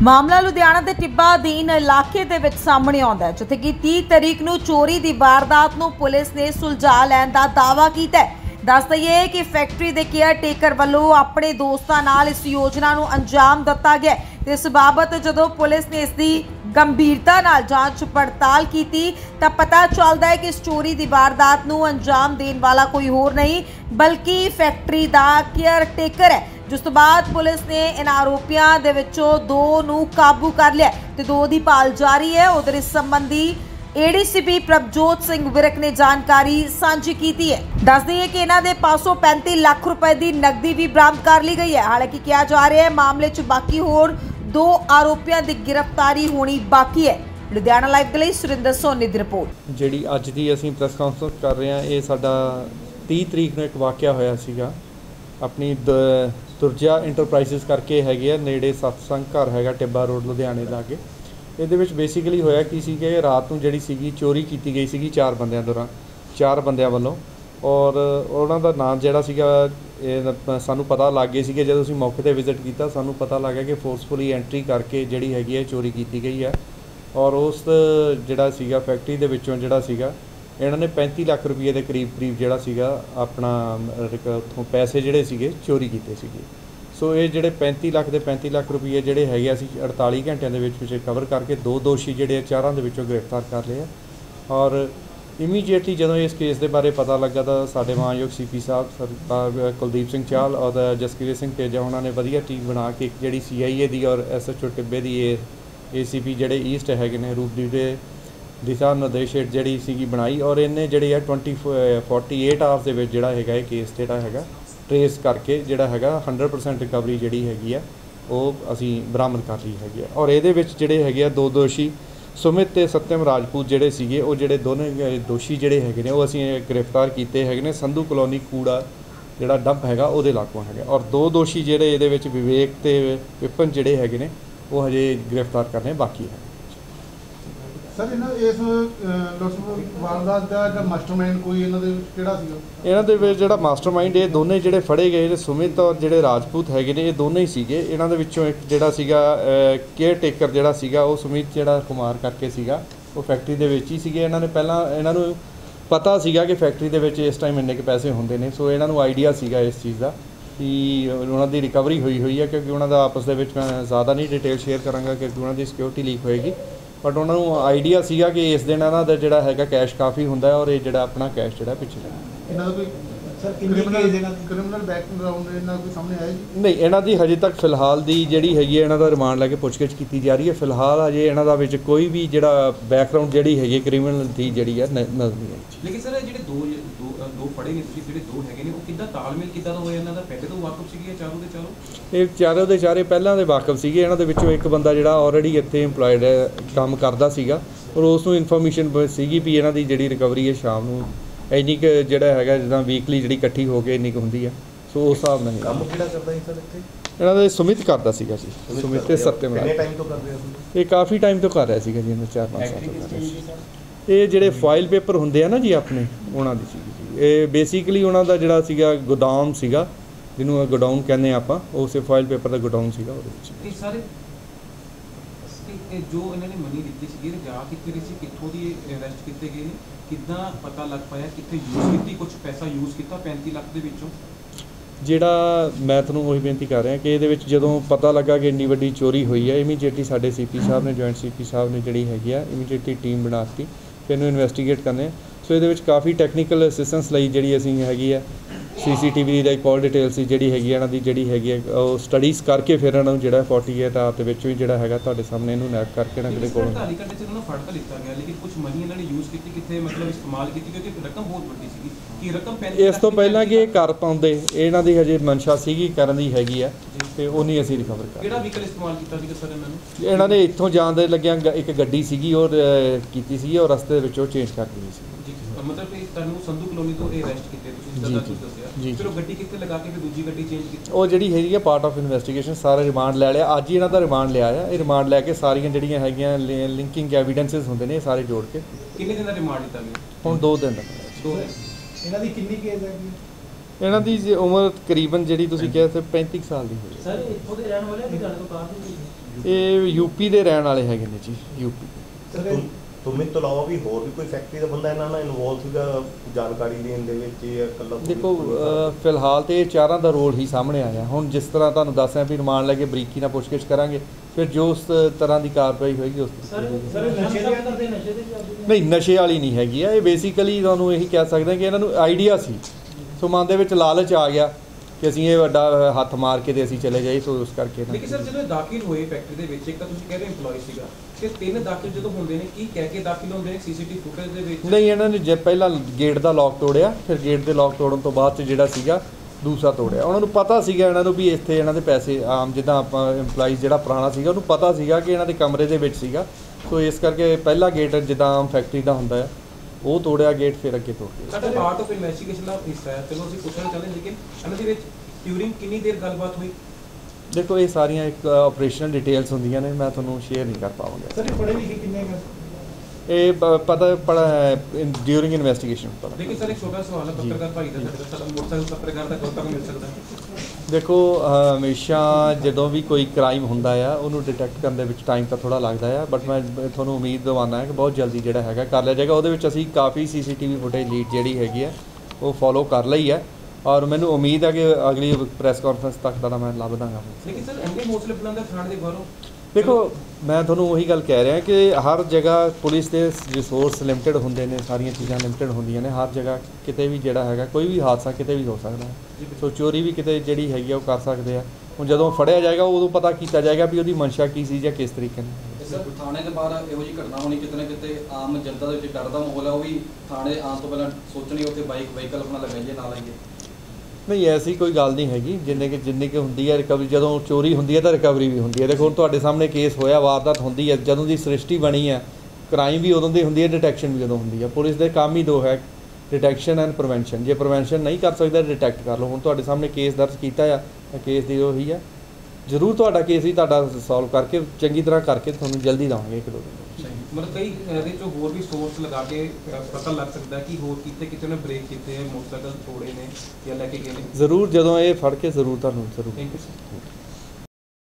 मामला लुधियाना के टिब्बा अधीन इलाके दे विच सामने आउंदा है, जिथे कि 30 तरीक नूं चोरी की वारदात नूं पुलिस ने सुलझा लैण दा दावा कीता है। दस दईए कि फैक्ट्री के केयर टेकर वालों अपने दोस्तां नाल इस योजना नूं अंजाम दिता गया। इस बाबत जदों पुलिस ने इसकी गंभीरता नाल जांच पड़ताल की तो पता चलता है कि इस चोरी की वारदात नूं अंजाम देने वाला कोई होर नहीं बल्कि फैक्ट्री का केयर टेकर है। जिस तो बाद पुलिस ने इन आरोपियों के विचों 2 नूं काबू कर लिया तो 2 की भाल जारी है। उधर इस संबंधी एडीसीपी प्रभजोत सिंह विरक ने जानकारी साझी की है। दस दिए कि इन्हां दे पासों 35 लाख रुपए की नकदी भी बरामद कर ली गई है। हालांकि कहा जा रहा है मामले च बाकी होर 2 आरोपियों की गिरफ्तारी होनी बाकी है। लुधियाना लाइव के लिए सुरिंदर सोनी की रिपोर्ट। ਜਿਹੜੀ ਅੱਜ ਦੀ ਅਸੀਂ ਪ੍ਰੈਸ ਕਾਨਫਰੰਸ ਕਰ ਰਹੇ ਹਾਂ, ਇਹ ਸਾਡਾ 30 ਤਰੀਕ ਨੂੰ ਇੱਕ ਵਾਕਿਆ ਹੋਇਆ ਸੀਗਾ ਆਪਣੀ ਦੁਰਜਾ ਇੰਟਰਪ੍ਰਾਈਜ਼ਸ ਕਰਕੇ ਹੈਗੇ ਆ ਨੇੜੇ ਸਤਸੰਗ ਘਰ ਹੈਗਾ ਟਿੱਬਾ ਰੋਡ ਲੁਧਿਆਣੇ ਲਾਗੇ। ਇਹਦੇ ਵਿੱਚ ਬੇਸਿਕਲੀ ਹੋਇਆ ਕੀ ਸੀ ਕਿ ਰਾਤ ਨੂੰ ਜਿਹੜੀ ਸੀਗੀ ਚੋਰੀ ਕੀਤੀ ਗਈ ਸੀਗੀ 4 ਬੰਦਿਆਂ ਵੱਲੋਂ ਔਰ ਉਹਨਾਂ ਦਾ ਨਾਮ ਜਿਹੜਾ ਸੀਗਾ ਇਹ ਸਾਨੂੰ ਪਤਾ ਲੱਗ ਗਿਆ ਸੀ ਕਿ ਜਦੋਂ ਅਸੀਂ ਮੌਕੇ ਤੇ ਵਿਜ਼ਿਟ ਕੀਤਾ ਸਾਨੂੰ ਪਤਾ ਲੱਗਾ ਕਿ ਫੋਰਸਫੁਲੀ ਐਂਟਰੀ ਕਰਕੇ ਜਿਹੜੀ ਹੈਗੀ ਹੈ ਚੋਰੀ ਕੀਤੀ ਗਈ ਹੈ ਔਰ ਉਸ ਜਿਹੜਾ ਸੀਗਾ ਫੈਕਟਰੀ ਦੇ ਵਿੱਚੋਂ ਜਿਹੜਾ ਸੀਗਾ ਇਹਨਾਂ ਨੇ 35 ਲੱਖ ਰੁਪਏ ਦੇ ਕਰੀਬ ਜਿਹੜਾ ਸੀਗਾ ਆਪਣਾ ਉੱਥੋਂ ਪੈਸੇ ਜਿਹੜੇ ਸੀਗੇ ਚੋਰੀ ਕੀਤੇ ਸੀਗੇ। ਸੋ ਇਹ ਜਿਹੜੇ 35 ਲੱਖ ਰੁਪਏ ਜਿਹੜੇ ਹੈਗੇ ਅਸੀਂ 48 ਘੰਟਿਆਂ ਦੇ ਵਿੱਚ ਕਵਰ ਕਰਕੇ 2 ਦੋਸ਼ੀ ਜਿਹੜੇ 4 ਦੇ ਵਿੱਚੋਂ ਗ੍ਰਿਫਤਾਰ ਕਰ ਲਏ ਔਰ ਇਮੀਡੀਏਟਲੀ ਜਦੋਂ ਇਸ ਕੇਸ ਦੇ ਬਾਰੇ ਪਤਾ ਲੱਗਾ ਤਾਂ ਸਾਡੇ ਮਾਨਯੋਗ ਸੀਪੀ ਸਾਹਿਬ ਸਰਦਾਰ ਕੁਲਦੀਪ ਸਿੰਘ ਚਾਹਲ ਔਰ ਜਸਕੀਰਤ ਸਿੰਘ ਤੇਜਾ ਉਹਨਾਂ ਨੇ ਵਧੀਆ ਟੀਮ ਬਣਾ ਕੇ ਇੱਕ ਜਿਹੜੀ CIA ਦੀ ਔਰ SHO ਟਿੱਬੇ ਦੀ ACP ਜਿਹੜੇ ਈਸਟ ਹੈਗੇ ਨੇ ਰੂਪਦੀਪ ਦੇ ਦਿਸ਼ਾ ਨਿਰਦੇਸ਼ ਜਿਹੜੀ ਸੀਗੀ ਬਣਾਈ ਔਰ ਇਹਨੇ ਜਿਹੜੇ ਆ 48 ਆਵਰਸ ਦੇ ਵਿੱਚ ਜਿਹੜਾ ਹੈਗਾ ਇਹ ਕੇਸ ਜਿਹੜਾ ਹੈਗਾ ट्रेस करके जोड़ा है 100% रिकवरी जी हैगी वो असी बरामद कर ली हैगी और ये जोड़े है 2 दोषी सुमित ते सत्यम राजपूत जोड़े सीगे वो जोड़े दोनों दोषी जोड़े है वो असी गिरफ्तार किए है संधू कलोनी कूड़ा जोड़ा डंप है वो लागों है और 2 दोषी जोड़े ये विवेक ते विपन जोड़े है वो हजे गिरफ्तार करने बाकी है। सर इस वारदात का मास्टरमाइंड कोई इन्हां दे विच जिहड़ा मास्टरमाइंड ये दोनों जिहड़े फड़े गए सुमित और जिहड़े राजपूत हैगे ने ये दोनों ही सीगे। इन्हां दे विचों एक जिहड़ा सीगा केयर टेकर जिहड़ा सीगा वो सुमित जिहड़ा कुमार करके सीगा वो फैक्ट्री दे विच ही सीगे। इन्हां ने पहलां इन्हां नूं पता सीगा कि फैक्ट्री दे विच इस टाइम इन्ने के पैसे हुंदे ने सो इन्हां नूं आइडिया सीगा इस चीज़ का कि उन्हां दी रिकवरी हुई है क्योंकि उन्हां दा आपस दे विच मैं ज़्यादा नहीं डिटेल शेयर करांगा क्योंकि उन्हां दी सिक्योरिटी लीक होएगी बट उन्होंने आइडिया सीगा कि इस दिन इन्हां दा जिहड़ा हैगा कैश काफ़ी हुंदा है और ये जिहड़ा अपना कैश जिहड़ा पिछे नहीं इन्हां दी हजे तक फिलहाल दी जिहड़ी हैगी इन्हां दा रिमांड लैके पुछगिछ कीती जा रही है। फिलहाल अजे इन्हां दा विच कोई भी जिहड़ा बैकग्राउंड जिहड़ी हैगी क्रिमिनल दी जिहड़ी है नज़र नहीं आई। लेकिन सर जिहड़े दो फड़े ने तुसीं जिहड़े 2 हैगे ने वो किद्दां तालमेल किद्दां दा होया इन्हां दा पहले तो वाकफ सीगे चारों दे चारों ਇਹ ਚਾਰੋਂ ਦੇ ਚਾਰੇ ਪਹਿਲਾਂ ਦੇ ਵਾਕਫ ਸੀਗੇ। ਇਹਨਾਂ ਦੇ ਵਿੱਚੋਂ ਇੱਕ ਬੰਦਾ ਜਿਹੜਾ ਆਲਰੇਡੀ ਇੱਥੇ ਇੰਪਲੋਇਡ ਹੈ ਕੰਮ ਕਰਦਾ ਸੀਗਾ ਔਰ ਉਸ ਨੂੰ ਇਨਫੋਰਮੇਸ਼ਨ ਸੀਗੀ ਵੀ ਇਹਨਾਂ ਦੀ ਜਿਹੜੀ ਰਿਕਵਰੀ ਹੈ ਸ਼ਾਮ ਨੂੰ ਇੰਨੀ ਕੁ ਜਿਹੜਾ ਹੈਗਾ ਜਿੱਦਾਂ ਵੀਕਲੀ ਜਿਹੜੀ ਇਕੱਠੀ ਹੋ ਕੇ ਇੰਨੀ ਕੁ ਹੁੰਦੀ ਆ ਸੋ ਉਸ ਹਿਸਾਬ ਨਾਲ ਕੰਮ ਕਿਹੜਾ ਕਰਦਾ ਸੀ ਸਰ ਇੱਥੇ ਇਹਨਾਂ ਦੇ ਸੁਮਿਤ ਕਰਦਾ ਸੀਗਾ ਜੀ ਸੁਮਿਤ ਤੇ ਸਤਿਮ ਕਿੰਨੇ ਟਾਈਮ ਤੋਂ ਕਰ ਰਿਹਾ ਸੀ ਇਹ ਕਾਫੀ ਟਾਈਮ ਤੋਂ ਕਰ ਰਿਹਾ ਸੀਗਾ ਜੀ ਇਹਨਾਂ 4-5 ਸਾਲ ਤੋਂ ਕਰ ਰਿਹਾ ਸੀ। ਇਹ ਜਿਹੜੇ ਫਾਈਲ ਪੇਪਰ ਹੁੰਦੇ ਆ ਨਾ ਜੀ ਆਪਣੇ ਉਹਨਾਂ ਦੀ ਸੀਗੀ ਇਹ ਬੇਸਿਕਲੀ ਉਹਨਾਂ ਦਾ ਜਿਹੜਾ ਸੀਗਾ ਗੋਦਾਮ ਸੀਗਾ ਜਿਹਨੂੰ ਗੋਡਾਊਨ ਕਹਿੰਦੇ ਆਪਾਂ ਉਸੇ ਫਾਈਲ ਪੇਪਰ ਦਾ ਗੋਡਾਊਨ ਸੀਗਾ ਉਹਦੇ ਵਿੱਚ। ਇਹ ਸਾਰੇ ਜੋ ਇਹਨਾਂ ਨੇ ਮਨੀ ਦਿੱਤੀ ਸੀ ਜਾ ਕਿੱਥੇ ਰਹੀ ਸੀ ਕਿੱਥੋਂ ਦੀ ਅਰੈਸਟ ਕੀਤੇ ਗਏ ਨੇ ਕਿੱਦਾਂ ਪਤਾ ਲੱਗ ਪਾਇਆ ਕਿੱਥੇ ਯੂਜ਼ ਕੀਤੀ ਕੁਝ ਪੈਸਾ ਯੂਜ਼ ਕੀਤਾ 35 ਲੱਖ ਦੇ ਵਿੱਚੋਂ ਜਿਹੜਾ ਮੈਂ ਤੁਹਾਨੂੰ ਉਹੀ ਬੇਨਤੀ ਕਰ ਰਿਹਾ ਕਿ ਇਹਦੇ ਵਿੱਚ ਜਦੋਂ ਪਤਾ ਲੱਗਾ ਕਿ ਇੰਨੀ ਵੱਡੀ ਚੋਰੀ ਹੋਈ ਹੈ ਇਮੀਡੀਏਟਲੀ ਸਾਡੇ ਸੀਪੀ ਸਾਹਿਬ ਨੇ ਜੁਆਇੰਟ ਸੀਪੀ ਸਾਹਿਬ ਨੇ ਜਿਹੜੀ ਹੈਗੀ ਆ ਇਮੀਡੀਏਟਲੀ ਟੀਮ ਬਣਾ ਦਿੱਤੀ ਫਿਰ ਇਹਨੂੰ ਇਨਵੈਸਟੀਗੇਟ ਕਰਨੇ ਸੋ ਇਹਦੇ ਵਿੱਚ ਕਾਫੀ ਟੈਕਨੀਕਲ ਅਸਿਸਟੈਂਸ ਲਈ ਜਿਹੜੀ ਅਸੀਂ ਹੈਗੀ ਆ CCTV ਦੀ ਕਾਲ ਡਿਟੇਲ ਸੀ ਜਿਹੜੀ ਹੈਗੀ ਇਹਨਾਂ ਦੀ ਜਿਹੜੀ ਹੈਗੀ ਉਹ ਸਟੱਡੀਜ਼ ਕਰਕੇ ਫਿਰ ਇਹਨਾਂ ਨੂੰ ਜਿਹੜਾ 48 ਆਵਰ ਦੇ ਵਿੱਚ ਵੀ ਜਿਹੜਾ ਹੈਗਾ ਤੁਹਾਡੇ ਸਾਹਮਣੇ ਇਹਨੂੰ ਨੈਪ ਕਰਕੇ ਨਾ ਕਿਤੇ ਕੋਲ 48 ਘੰਟੇ ਚ ਉਹਨਾਂ ਫੜ ਤਾਂ ਲਿੱਤਾ ਗਿਆ ਲੇਕਿਨ ਕੁਝ ਮਨੀ ਇਹਨਾਂ ਨੇ ਯੂਜ਼ ਕੀਤੀ ਕਿੱਥੇ ਮਤਲਬ ਇਸਤੇਮਾਲ ਕੀਤੀ ਕਿਉਂਕਿ ਰਕਮ ਬਹੁਤ ਵੱਡੀ ਸੀਗੀ ਕਿ ਰਕਮ 35 ਇਸ ਤੋਂ ਪਹਿਲਾਂ ਕਿ ਇਹ ਕਰ ਪਾਉਂਦੇ ਇਹਨਾਂ ਦੀ ਹਜੇ ਮਨਸ਼ਾ ਸੀਗੀ ਕਰਨ ਦੀ ਹੈਗੀ ਆ ਤੇ ਉਹ ਨਹੀਂ ਅਸੀਂ ਰਿਕਵਰ ਕਰ ਕਿਹੜਾ ਵਹੀਕਲ ਇਸਤੇਮਾਲ ਕੀਤਾ ਸੀਗਾ ਸਰ ਇਹਨਾਂ ਨੇ ਇੱਥੋਂ ਜਾਣ ਦੇ ਲੱਗਿਆ ਇੱਕ ਗੱਡੀ ਸੀਗੀ ਔਰ ਕੀਤੀ ਸੀ ਔਰ ਰਸਤੇ ਦੇ ਵਿੱਚ ਉਹ ਚੇਂਜ ਕਰ ਦਿੱਤੀ ਸੀ ਜੀ मतलब ਤੁਹਾਨੂੰ ਸੰਧੂ ਕਲੋਨੀ ਤੋਂ ਇਹ ਅਰੈਸਟ ਕੀਤੇ ਤੁਸੀਂ ਜਿੱਦਾਂ ਤੁਸੀਂ ਦੱਸਿਆ ਫਿਰ ਉਹ ਗੱਡੀ ਕਿੱਥੇ ਲਗਾ ਕੇ ਫਿਰ ਦੂਜੀ ਗੱਡੀ ਚੇਂਜ ਕੀਤੀ ਉਹ ਜਿਹੜੀ ਹੈਗੀ ਆ ਪਾਰਟ ਆਫ ਇਨਵੈਸਟੀਗੇਸ਼ਨ ਸਾਰਾ ਰਿਮਾਂਡ ਲੈ ਲਿਆ ਅੱਜ ਹੀ ਇਹਨਾਂ ਦਾ ਰਿਮਾਂਡ ਲਿਆ ਆ ਇਹ ਰਿਮਾਂਡ ਲੈ ਕੇ ਸਾਰੀਆਂ ਜਿਹੜੀਆਂ ਹੈਗੀਆਂ ਲਿੰਕਿੰਗ ਐਵੀਡੈਂਸਸ ਹੁੰਦੇ ਨੇ ਸਾਰੇ ਜੋੜ ਕੇ ਕਿੰਨੇ ਦਿਨ ਦਾ ਰਿਮਾਂਡ ਲਿੱਤਾ ਗਿਆ ਹੁਣ 2 ਦਿਨ ਦਾ 2 ਦਿਨ ਇਹਨਾਂ ਦੀ ਕਿੰਨੀ ਕੇਸ ਹੈਗੀ ਇਹਨਾਂ ਦੀ ਉਮਰ ਤਕਰੀਬਨ ਜਿਹੜੀ ਤੁਸੀਂ ਕਿਹਾ ਸੀ 35 ਸਾਲ ਦੀ ਹੋਈ ਸਰ ਇੱਥੋਂ ਦੇ ਰਹਿਣ ਵਾਲੇ ਲੁਧਿਆਣੇ ਤੋਂ ਕਾਫੀ ਇਹ ਯੂਪੀ ਦੇ ਰਹਿਣ ਵਾਲੇ ਹੈਗੇ ਨੇ ਜੀ, ਯੂਪੀ। ਸਰ ਤੁਮਿਤ ਤੋਂ ਇਲਾਵਾ ਵੀ ਹੋਰ ਵੀ ਕੋਈ ਫੈਕਟਰੀ ਦਾ ਬੰਦਾ ਇਹਨਾਂ ਨਾਲ ਇਨਵੋਲਵ ਸੀਗਾ ਜਾਣਕਾਰੀ ਦੇਣ ਦੇ ਵਿੱਚ ਜਾਂ ਇਕੱਲਾ? ਦੇਖੋ ਫਿਲਹਾਲ ਤੇ ਇਹ ਚਾਰਾਂ ਦਾ ਰੋਲ ਹੀ ਸਾਹਮਣੇ ਆਇਆ। ਹੁਣ ਜਿਸ ਤਰ੍ਹਾਂ ਤੁਹਾਨੂੰ ਦੱਸਿਆ ਵੀ ਰਿਮਾਂਡ ਲੈ ਕੇ ਬਰੀਕੀ ਨਾਲ ਪੁੱਛਗਿੱਛ ਕਰਾਂਗੇ, ਫਿਰ ਜੋ ਉਸ ਤਰ੍ਹਾਂ ਦੀ ਕਾਰਵਾਈ ਹੋਏਗੀ ਉਸ ਨਹੀਂ, ਨਸ਼ੇ ਵਾਲੀ ਨਹੀਂ ਹੈਗੀ ਆ ਇਹ। ਬੇਸਿਕਲੀ ਤੁਹਾਨੂੰ ਇਹੀ ਕਹਿ ਸਕਦੇ ਕਿ ਇਹਨਾਂ ਨੂੰ ਆਈਡੀਆ ਸੀ, ਸੋ ਮਨ ਦੇ ਵਿੱਚ ਲਾਲਚ ਆ ਗਿਆ ਕਿ ਅਸੀਂ ਇਹ ਵੱਡਾ ਹੱਥ ਮਾਰ ਕੇ ਤੇ ਅਸੀਂ ਚਲੇ ਜਾਈਏ, ਸੋ ਉਸ ਕਰਕੇ ਲੇਕਿਨ ਸਰ ਜਦੋਂ ਦਾਖਲ ਹੋਏ ਫੈਕਟਰੀ ਦੇ ਵਿੱਚ, ਇੱਕ ਤਾਂ ਤੁਸੀਂ ਕਹਿ ਰਹੇ EMPLOYE ਸੀਗਾ, ਤੇ 3 ਦਾਖਲ ਜਦੋਂ ਹੁੰਦੇ ਨੇ ਕੀ ਕਹਿ ਕੇ ਦਾਖਲ ਹੁੰਦੇ ਨੇ CCTV ਫੁਟੇਜ ਦੇ ਵਿੱਚ? ਨਹੀਂ, ਇਹਨਾਂ ਨੇ ਜੇ ਪਹਿਲਾਂ ਗੇਟ ਦਾ ਲੌਕ ਤੋੜਿਆ, ਫਿਰ ਗੇਟ ਦੇ ਲੌਕ ਤੋੜਨ ਤੋਂ ਬਾਅਦ 'ਚ ਜਿਹੜਾ ਸੀਗਾ ਦੂਸਰਾ ਤੋੜਿਆ। ਉਹਨਾਂ ਨੂੰ ਪਤਾ ਸੀਗਾ ਇਹਨਾਂ ਨੂੰ ਵੀ ਇੱਥੇ ਇਹਨਾਂ ਦੇ ਪੈਸੇ ਆਮ ਜਿੱਦਾਂ ਆਪਾਂ EMPLOYEES ਜਿਹੜਾ ਪੁਰਾਣਾ ਸੀਗਾ ਉਹਨੂੰ ਪਤਾ ਸੀਗਾ ਕਿ ਇਹਨਾਂ ਦੇ ਕਮਰੇ ਦੇ ਵਿੱਚ ਸੀਗਾ, ਸੋ ਇਸ ਕਰਕੇ ਪਹਿਲਾ ਗੇਟ ਜਿੱਦਾਂ ਆਮ ਫੈਕਟਰੀ ਦਾ ਹੁੰਦਾ ਹੈ ਉਹ ਤੋੜਿਆ ਗੇਟ, ਫਿਰ ਅੱਗੇ ਤੋੜ ਗਿਆ। ਸਾਡਾ ਪਾਰਟ ਆਫ ਇਨਵੈਸਟੀਗੇਸ਼ਨ ਦਾ ਹਿੱਸਾ ਹੈ, ਚਲੋ ਅਸੀਂ ਪੁੱਛਣਾ ਚਾਹੁੰਦੇ ਲੇਕਿਨ ਇਹਨਾਂ ਦੇ ਵਿੱਚ ਡਿਊਰਿੰਗ ਕਿੰਨੀ ਦੇਰ ਗੱਲਬਾਤ ਹੋਈ? ਦੇਖੋ ਇਹ ਸਾਰੀਆਂ ਇੱਕ ਆਪਰੇਸ਼ਨਲ ਡਿਟੇਲਸ ਹੁੰਦੀਆਂ ਨੇ, ਮੈਂ ਤੁਹਾਨੂੰ ਸ਼ੇਅਰ ਨਹੀਂ ਕਰ ਪਾਵਾਂਗਾ। ਸਰ ਇਹ ਪੜ੍ਹੇ ਲਿਖੇ ਕਿੰਨੇ ਕੁ? ਇਹ ਪਤਾ ਪੜਾ ਡਿਊਰਿੰਗ ਇਨਵੈਸਟੀਗੇਸ਼ਨ ਪਤਾ। ਲੇਕਿਨ ਸਰ ਇੱਕ ਛੋਟਾ ਸਵਾਲ ਹੈ, ਪੱਤਰਕਾਰ ਭਾਈ ਦਾ ਸਾਡਾ ਮੋਟਰਸਾਈਕਲ ਪੱਤਰਕਾਰ ਦਾ ਕਦੋਂ ਤੱਕ ਮਿਲ ਸਕਦਾ ਹੈ? ਦੇਖੋ ਹਮੇਸ਼ਾ ਜਦੋਂ ਵੀ ਕੋਈ ਕ੍ਰਾਈਮ ਹੁੰਦਾ ਆ ਉਹਨੂੰ ਡਿਟੈਕਟ ਕਰਨ ਦੇ ਵਿੱਚ ਟਾਈਮ ਤਾਂ ਥੋੜਾ ਲੱਗਦਾ ਆ, ਬਟ ਮੈਂ ਤੁਹਾਨੂੰ ਉਮੀਦ ਦਿਵਾਉਂਦਾ ਹੈ ਕਿ ਬਹੁਤ ਜਲਦੀ ਜਿਹੜਾ ਹੈਗਾ ਕਰ ਲਿਆ ਜਾਏਗਾ। ਉਹਦੇ ਵਿੱਚ ਅਸੀਂ ਕਾਫੀ CCTV ਫੁਟੇਜ ਲੀਡ ਜਿਹੜੀ ਹੈਗੀ ਹੈ ਉਹ ਫੋਲੋ ਕਰ ਲਈ ਹੈ, ਔਰ ਮੈਨੂੰ ਉਮੀਦ ਹੈ ਕਿ ਅਗਲੀ ਪ੍ਰੈਸ ਕਾਨਫਰੰਸ ਤੱਕ ਦਾ ਮੈਂ ਲੱਭ ਦਾਂਗਾ। ਲੇਕਿਨ ਸਰ ਇੰਨੇ ਹੌਸਲੇ ਬੁਲੰਦ ਹੈ ਥਾਣੇ ਦੇ ਬਾਹਰੋਂ? ਦੇਖੋ ਮੈਂ ਤੁਹਾਨੂੰ ਉਹੀ ਗੱਲ ਕਹਿ ਰਿਹਾ ਕਿ ਹਰ ਜਗ੍ਹਾ ਪੁਲਿਸ ਦੇ ਰਿਸੋਰਸ ਲਿਮਟਿਡ ਹੁੰਦੇ ਨੇ, ਸਾਰੀਆਂ ਚੀਜ਼ਾਂ ਲਿਮਟਿਡ ਹੁੰਦੀਆਂ ਨੇ ਹਰ ਜਗ੍ਹਾ। ਕਿਤੇ ਵੀ ਜਿਹੜਾ ਹੈਗਾ ਕੋਈ ਵੀ ਹਾਦਸਾ ਕਿਤੇ ਵੀ ਹੋ ਸਕਦਾ ਹੈ, ਸੋ ਚੋਰੀ ਵੀ ਕਿਤੇ ਜਿਹੜੀ ਹੈਗੀ ਆ ਉਹ ਕਰ ਸਕਦੇ ਆ। ਹੁਣ ਜਦੋਂ ਫੜਿਆ ਜਾਏਗਾ ਉਦੋਂ ਪਤਾ ਕੀਤਾ ਜਾਏਗਾ ਵੀ ਉਹਦੀ ਮਨਸ਼ਾ ਕੀ ਸੀ ਜਾਂ ਕਿਸ ਤਰੀਕੇ ਨਾਲ। ਸਰ ਥਾਣੇ ਦੇ ਬਾਹਰ ਇਹੋ ਜਿਹੀ ਘਟਨਾ ਹੋਣੀ ਕਿਤੇ ਨਾ ਕਿਤੇ ਆਮ ਜਨਤਾ ਦੇ ਵਿੱਚ ਡਰ ਦਾ ਮਾਹੌਲ ਹੈ, ਉਹ ਵੀ ਥਾਣੇ ਆਉਣ ਤੋਂ ਪਹਿਲਾਂ ਸੋਚਣੀ ਉੱਥੇ ਵਹੀਕਲ ਆਪਣਾ ਲਗਾਈਏ ਨਾ ਲਾਈਏ? ਨਹੀਂ, ਐਸੀ ਕੋਈ ਗੱਲ ਨਹੀਂ ਹੈਗੀ। ਜਿੰਨੀ ਕਿ ਹੁੰਦੀ ਹੈ ਰਿਕਵਰੀ, ਜਦੋਂ ਚੋਰੀ ਹੁੰਦੀ ਹੈ ਤਾਂ ਰਿਕਵਰੀ ਵੀ ਹੁੰਦੀ ਹੈ। ਦੇਖੋ ਹੁਣ ਤੁਹਾਡੇ ਸਾਹਮਣੇ ਕੇਸ ਹੋਇਆ, ਵਾਰਦਾਤ ਹੁੰਦੀ ਹੈ, ਜਦੋਂ ਦੀ ਸ੍ਰਿਸ਼ਟੀ ਬਣੀ ਹੈ ਕ੍ਰਾਈਮ ਵੀ ਉਦੋਂ ਦੀ ਹੁੰਦੀ ਹੈ, ਡਿਟੈਕਸ਼ਨ ਵੀ ਉਦੋਂ ਹੁੰਦੀ ਹੈ। ਪੁਲਿਸ ਦੇ ਕੰਮ ਹੀ ਦੋ ਹੈ, ਡਿਟੈਕਸ਼ਨ ਐਂਡ ਪ੍ਰੀਵੈਂਸ਼ਨ। ਜੇ ਪ੍ਰੀਵੈਂਸ਼ਨ ਨਹੀਂ ਕਰ ਸਕਦਾ ਡਿਟੈਕਟ ਕਰ ਲਓ। ਹੁਣ ਤੁਹਾਡੇ ਸਾਹਮਣੇ ਕੇਸ ਦਰਜ ਕੀਤਾ ਆ, ਕੇਸ ਦੀ ਉਹੀ ਹੈ। ਜ਼ਰੂਰ ਤੁਹਾਡਾ ਕੇਸ ਹੀ ਤੁਹਾਡਾ ਸੋਲਵ ਕਰਕੇ ਚੰਗੀ ਤਰ੍ਹਾਂ ਕਰਕੇ ਤੁਹਾਨੂੰ ਜਲਦੀ ਦੇਵਾਂਗੇ 1-2 ਦਿਨ। ਮਤਲਬ ਕਈ ਇਹਦੇ ਚੋਂ ਹੋਰ ਵੀ ਸੋਰਸ ਲਗਾ ਕੇ ਪਤਾ ਲੱਗ ਸਕਦਾ ਕਿ ਹੋਰ ਕਿਤੇ ਨੇ ਬ੍ਰੇਕ ਕੀਤੇ, ਮੋਟਰਸਾਈਕਲ ਤੋੜੇ ਨੇ ਜਾਂ ਲੈ ਕੇ ਗਏ ਨੇ? ਜ਼ਰੂਰ ਜਦੋਂ ਇਹ ਫੜ ਕੇ ਜ਼ਰੂਰ ਤੁਹਾਨੂੰ ਜ਼ਰੂਰ। Thank you sir.